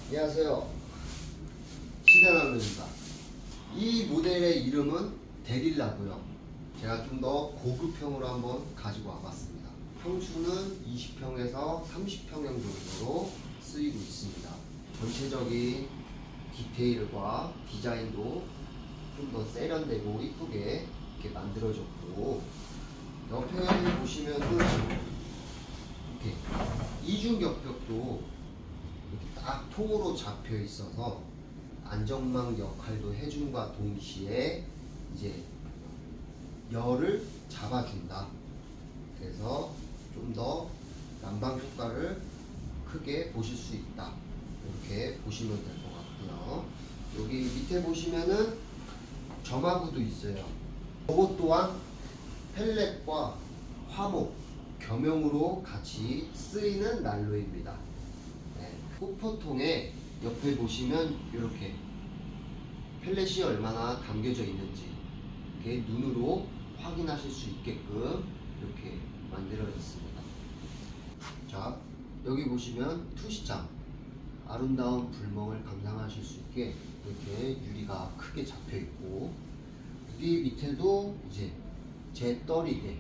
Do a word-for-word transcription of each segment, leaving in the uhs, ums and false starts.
안녕하세요, 시대남입니다. 이 모델의 이름은 데릴라고요. 제가 좀 더 고급형으로 한번 가지고 와봤습니다. 평수는 이십 평에서 삼십 평형 정도로 쓰이고 있습니다. 전체적인 디테일과 디자인도 좀 더 세련되고 이쁘게 이렇게 만들어졌고, 옆에 보시면은 이렇게 이중격벽도 이렇게 딱 통으로 잡혀 있어서 안전망 역할도 해줌과 동시에 이제 열을 잡아준다. 그래서 좀 더 난방 효과를 크게 보실 수 있다. 이렇게 보시면 될 것 같고요. 여기 밑에 보시면은 점화구도 있어요. 이것 또한 펠렛과 화목 겸용으로 같이 쓰이는 난로입니다. 네. 호퍼통에 옆에 보시면 이렇게 펠렛이 얼마나 담겨져 있는지 이렇게 눈으로 확인하실 수 있게끔 이렇게 만들어졌습니다. 자, 여기 보시면 투시장, 아름다운 불멍을 감상하실 수 있게 이렇게 유리가 크게 잡혀 있고, 여기 밑에도 이제 재떨이대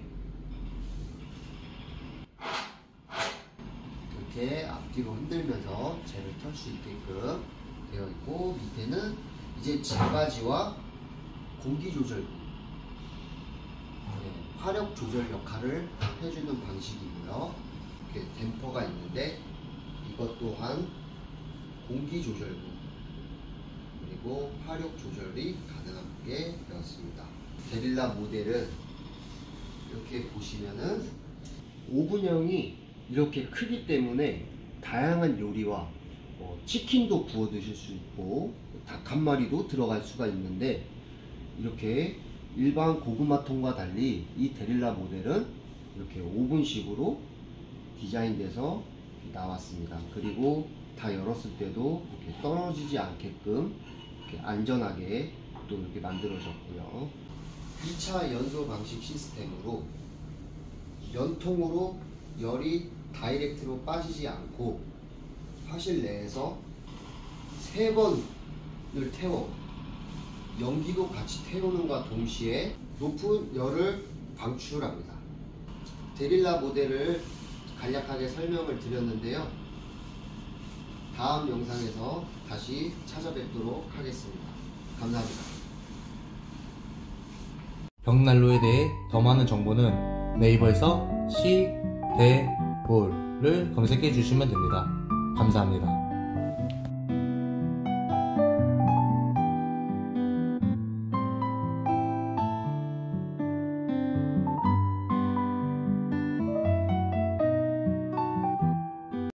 이렇게 앞뒤로 흔들면서 재를 털 수 있게끔 되어 있고, 밑에는 이제 재바지와 공기 조절기, 네, 화력 조절 역할을 해주는 방식이고요. 이렇게 댐퍼가 있는데 이것 또한 공기 조절구 그리고 화력 조절이 가능하게 되었습니다. 데릴라 모델은 이렇게 보시면은 오븐형이 이렇게 크기 때문에 다양한 요리와 어, 치킨도 구워 드실 수 있고 닭 한 마리도 들어갈 수가 있는데, 이렇게 일반 고구마통과 달리 이 데릴라 모델은 이렇게 오븐식으로 디자인돼서 나왔습니다. 그리고 다 열었을 때도 이렇게 떨어지지 않게끔 이렇게 안전하게 또 이렇게 만들어졌고요. 이 차 연소 방식 시스템으로 연통으로 열이 다이렉트로 빠지지 않고 화실 내에서 세 번을 태워 연기도 같이 태우는과 동시에 높은 열을 방출합니다. 데릴라 모델을 간략하게 설명을 드렸는데요. 다음 영상에서 다시 찾아뵙도록 하겠습니다. 감사합니다. 벽난로에 대해 더 많은 정보는 네이버에서 시대볼을 검색해 주시면 됩니다. 감사합니다.